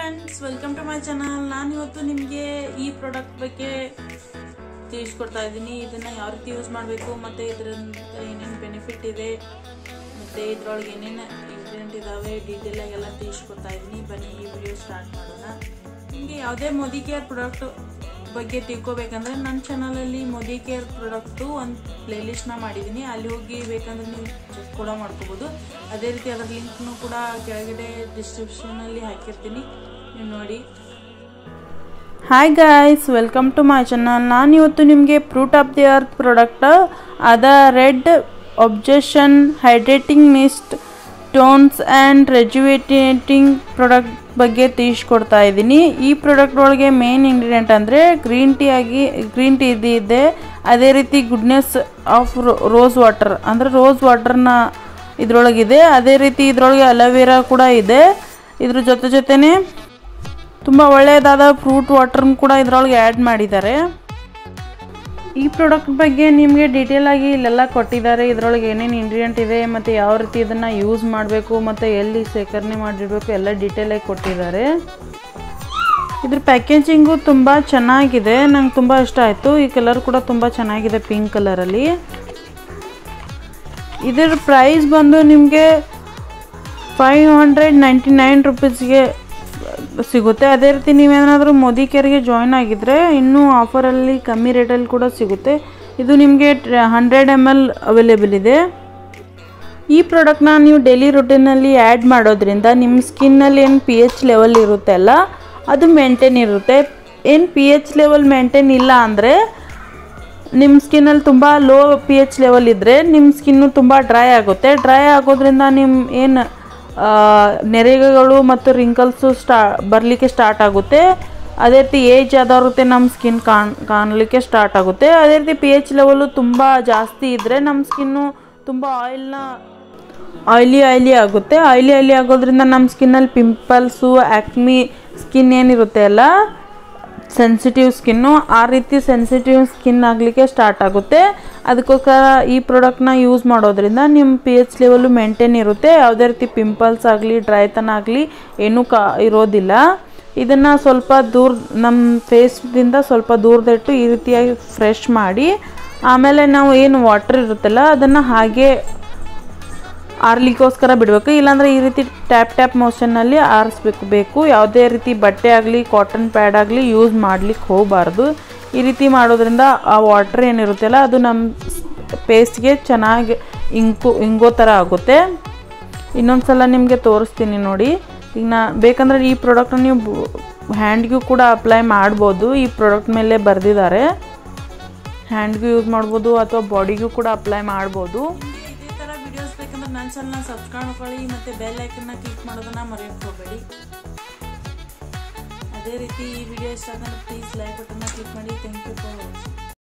Friends, welcome to my channel. ನಾನು ಇವತ್ತು ನಿಮಗೆ ಈ ಪ್ರಾಡಕ್ಟ್ ಬಗ್ಗೆ ತಿಳಿಸ್ಕೊಡ್ತಾ ಇದ್ದೀನಿ. ಇದನ್ನ ಯಾವ ರೀತಿ ಯೂಸ್ ಮಾಡಬೇಕು ಮತ್ತು ಇದರಿಂದ ಏನೇನು ಬೆನಿಫಿಟ್ ಇದೆ ಮತ್ತು ಇದರೊಳಗೆ ಏನೇನು ಇಂಗ್ರೀಡಿಯೆಂಟ್ ಇದಾವೆ ಡೀಟೇಲ್ ಆಗಿ ಎಲ್ಲ ತಿಳಿಸ್ಕೊಡ್ತಾ ಇದ್ದೀನಿ. ಬನ್ನಿ ಈ ವಿಡಿಯೋ ಸ್ಟಾರ್ಟ್ ಮಾಡೋಣ. ನಿಮಗೆ ಯಾವುದೇ ಮೋದಿ ಕೇರ್ ಪ್ರಾಡಕ್ಟ್ ಬಗ್ಗೆ ತಿಳ್ಕೊಬೇಕಂದ್ರೆ ನನ್ನ ಚಾನಲಲ್ಲಿ ಮೋದಿ ಕೇರ್ ಪ್ರಾಡಕ್ಟು ಒಂದು ಪ್ಲೇಲಿಸ್ಟ್ನ ಮಾಡಿದ್ದೀನಿ. ಅಲ್ಲಿ ಹೋಗಿ ಬೇಕಂದ್ರೆ ನೀವು ಚೆಕ್ ಕೂಡ ಮಾಡ್ಕೋಬೋದು. ಅದೇ ರೀತಿ ಅದರ ಲಿಂಕ್ನು ಕೂಡ ಕೆಳಗಡೆ ಡಿಸ್ಕ್ರಿಪ್ಷನಲ್ಲಿ ಹಾಕಿರ್ತೀನಿ, ನೀವು ನೋಡಿ. Hi guys, welcome to my channel. ನಾನು ಇವತ್ತು ನಿಮಗೆ fruit of the earth product ಅದ red obsession hydrating mist tones and rejuvenating product ಬಗ್ಗೆ ತಿಳಿಸ್ಕೊಡ್ತಾ ಇದ್ದೀನಿ. ಈ ಪ್ರಾಡಕ್ಟ್ ಒಳಗೆ ಮೇನ್ ಇಂಗ್ರೀಡಿಯೆಂಟ್ ಅಂದರೆ ಗ್ರೀನ್ ಟೀ ಇದೆ. ಅದೇ ರೀತಿ ಗುಡ್ನೆಸ್ ಆಫ್ ರೋಸ್ ವಾಟರ್ ಅಂದರೆ ರೋಸ್ ವಾಟರ್ನ ಇದರೊಳಗಿದೆ. ಅದೇ ರೀತಿ ಇದರೊಳಗೆ ಅಲೋವೆರಾ ಕೂಡ ಇದೆ. ಇದ್ರ ಜೊತೆನೇ ತುಂಬ ಒಳ್ಳೆಯದಾದ ಫ್ರೂಟ್ ವಾಟರ್ನ ಕೂಡ ಇದರೊಳಗೆ ಆ್ಯಡ್ ಮಾಡಿದ್ದಾರೆ. ಈ ಪ್ರಾಡಕ್ಟ್ ಬಗ್ಗೆ ನಿಮಗೆ ಡೀಟೇಲ್ ಆಗಿ ಇಲ್ಲೆಲ್ಲ ಕೊಟ್ಟಿದ್ದಾರೆ. ಇದರೊಳಗೆ ಏನೇನು ಇಂಗ್ರೀಡಿಯೆಂಟ್ ಇದೆ ಮತ್ತು ಯಾವ ರೀತಿ ಇದನ್ನು ಯೂಸ್ ಮಾಡಬೇಕು ಮತ್ತು ಎಲ್ಲಿ ಶೇಖರಣೆ ಮಾಡಿರಬೇಕು ಎಲ್ಲ ಡೀಟೇಲಾಗಿ ಕೊಟ್ಟಿದ್ದಾರೆ. ಇದ್ರ ಪ್ಯಾಕೇಜಿಂಗು ತುಂಬ ಚೆನ್ನಾಗಿದೆ, ನಂಗೆ ತುಂಬ ಇಷ್ಟ ಆಯಿತು. ಈ ಕಲರ್ ಕೂಡ ತುಂಬ ಚೆನ್ನಾಗಿದೆ, ಪಿಂಕ್ ಕಲರಲ್ಲಿ. ಇದರ ಪ್ರೈಸ್ ಬಂದು ನಿಮಗೆ 599 ರುಪೀಸ್ಗೆ ಸಿಗುತ್ತೆ. ಅದೇ ರೀತಿ ನೀವೇನಾದರೂ ಮೋದಿ ಕೇರ್ಗೆ ಜಾಯ್ನ್ ಆಗಿದ್ದರೆ ಇನ್ನೂ ಆಫರಲ್ಲಿ ಕಮ್ಮಿ ರೇಟಲ್ಲಿ ಕೂಡ ಸಿಗುತ್ತೆ. ಇದು ನಿಮಗೆ 100 ml ಅವೈಲೇಬಲ್ ಇದೆ. ಈ ಪ್ರಾಡಕ್ಟ್ನ ನೀವು ಡೈಲಿ ರುಟೀನಲ್ಲಿ ಆ್ಯಡ್ ಮಾಡೋದ್ರಿಂದ ನಿಮ್ಮ ಸ್ಕಿನ್ನಲ್ಲಿ ಏನು pH ಲೆವೆಲ್ ಇರುತ್ತೆ ಅಲ್ಲ, ಅದು ಮೇಂಟೈನ್ ಇರುತ್ತೆ. ಏನು pH ಲೆವೆಲ್ ಮೇಂಟೈನ್ ಇಲ್ಲ ಅಂದರೆ ನಿಮ್ಮ ಸ್ಕಿನ್ನಲ್ಲಿ ತುಂಬ ಲೋ pH ಲೆವೆಲ್ ಇದ್ದರೆ ನಿಮ್ಮ ಸ್ಕಿನ್ನು ತುಂಬ ಡ್ರೈ ಆಗುತ್ತೆ. ಡ್ರೈ ಆಗೋದ್ರಿಂದ ನಿಮ್ಮ ಏನು ನೆರೆಗಳು ಮತ್ತು ರಿಂಕಲ್ಸು ಬರಲಿಕ್ಕೆ ಸ್ಟಾರ್ಟ್ ಆಗುತ್ತೆ. ಅದೇ ರೀತಿ ಏಜ್ ಆದವ್ರಿಗೆ ನಮ್ಮ ಸ್ಕಿನ್ ಕಾಣಲಿಕ್ಕೆ ಸ್ಟಾರ್ಟ್ ಆಗುತ್ತೆ. ಅದೇ ರೀತಿ pH ಲೆವೆಲು ತುಂಬ ಜಾಸ್ತಿ ಇದ್ದರೆ ನಮ್ಮ ಸ್ಕಿನ್ನು ತುಂಬ ಆಯ್ಲಿ ಆಗುತ್ತೆ. ಆಯ್ಲಿ ಆಗೋದ್ರಿಂದ ನಮ್ಮ ಸ್ಕಿನ್ನಲ್ಲಿ ಪಿಂಪಲ್ಸು, ಆ್ಯಕ್ಮಿ ಸ್ಕಿನ್ ಏನಿರುತ್ತೆ ಅಲ್ಲ, ಸೆನ್ಸಿಟಿವ್ ಸ್ಕಿನ್ನು, ಆ ರೀತಿ ಸೆನ್ಸಿಟಿವ್ ಸ್ಕಿನ್ ಆಗಲಿಕ್ಕೆ ಸ್ಟಾರ್ಟ್ ಆಗುತ್ತೆ. ಅದಕ್ಕೋಸ್ಕರ ಈ ಪ್ರಾಡಕ್ಟ್ನ ಯೂಸ್ ಮಾಡೋದ್ರಿಂದ ನಿಮ್ಮ pH ಲೆವೆಲು ಮೇಂಟೈನ್ ಇರುತ್ತೆ. ಯಾವುದೇ ರೀತಿ ಪಿಂಪಲ್ಸ್ ಆಗಲಿ ಡ್ರೈತನ ಆಗಲಿ ಏನೂ ಇರೋದಿಲ್ಲ. ಇದನ್ನು ಸ್ವಲ್ಪ ನಮ್ಮ ಫೇಸ್ದಿಂದ ಸ್ವಲ್ಪ ದೂರದಿಟ್ಟು ಈ ರೀತಿಯಾಗಿ ಫ್ರೆಶ್ ಮಾಡಿ ಆಮೇಲೆ ನಾವು ಏನು ವಾಟರ್ ಇರುತ್ತಲ್ಲ ಅದನ್ನು ಹಾಗೆ ಆರ್ಲಿಕ್ಕೋಸ್ಕರ ಬಿಡಬೇಕು. ಇಲ್ಲಾಂದರೆ ಈ ರೀತಿ ಟ್ಯಾಪ್ ಮೋಷನ್ನಲ್ಲಿ ಆರಿಸ್ಬೇಕು. ಯಾವುದೇ ರೀತಿ ಬಟ್ಟೆ ಆಗಲಿ ಕಾಟನ್ ಪ್ಯಾಡ್ ಆಗಲಿ ಯೂಸ್ ಮಾಡಲಿಕ್ಕೆ ಹೋಗಬಾರ್ದು. ಈ ರೀತಿ ಮಾಡೋದ್ರಿಂದ ಆ ವಾಟರ್ ಏನಿರುತ್ತಲ್ಲ ಅದು ನಮ್ಮ ಪೇಸ್ಟ್ಗೆ ಚೆನ್ನಾಗಿ ಇಂಗೋ ಥರ ಆಗುತ್ತೆ. ಇನ್ನೊಂದು ಸಲ ನಿಮಗೆ ತೋರಿಸ್ತೀನಿ ನೋಡಿ. ಈಗ ಬೇಕಂದ್ರೆ ಈ ಪ್ರಾಡಕ್ಟ್ನ ನೀವು ಹ್ಯಾಂಡ್ಗೂ ಕೂಡ ಅಪ್ಲೈ ಮಾಡ್ಬೋದು. ಈ ಪ್ರಾಡಕ್ಟ್ ಮೇಲೆ ಬರೆದಿದ್ದಾರೆ, ಹ್ಯಾಂಡ್ಗೂ ಯೂಸ್ ಮಾಡ್ಬೋದು ಅಥವಾ ಬಾಡಿಗೂ ಕೂಡ ಅಪ್ಲೈ ಮಾಡ್ಬೋದು. ಇದೇ ಥರ ವಿಡಿಯೋಸ್ ಬೇಕಂದ್ರೆ ನನ್ನ ಚಾನಲ್ನ ಸಬ್ಸ್ಕ್ರೈಬ್ ಮಾಡ್ಕೊಳ್ಳಿ ಮತ್ತು ಬೆಲ್ ಐಕನ್ನ ಕ್ಲಿಕ್ ಮಾಡೋದನ್ನು ಮರೆಯೋಕ್ಕೆ ಹೋಗಬೇಡಿ. ಅದೇ ರೀತಿ ಈ ವಿಡಿಯೋ ಇಷ್ಟ ಆದರೆ ಪ್ಲೀಸ್ ಲೈಕ್ ಬಟನ್ನ ಕ್ಲಿಕ್ ಮಾಡಿ. Thank you for watching.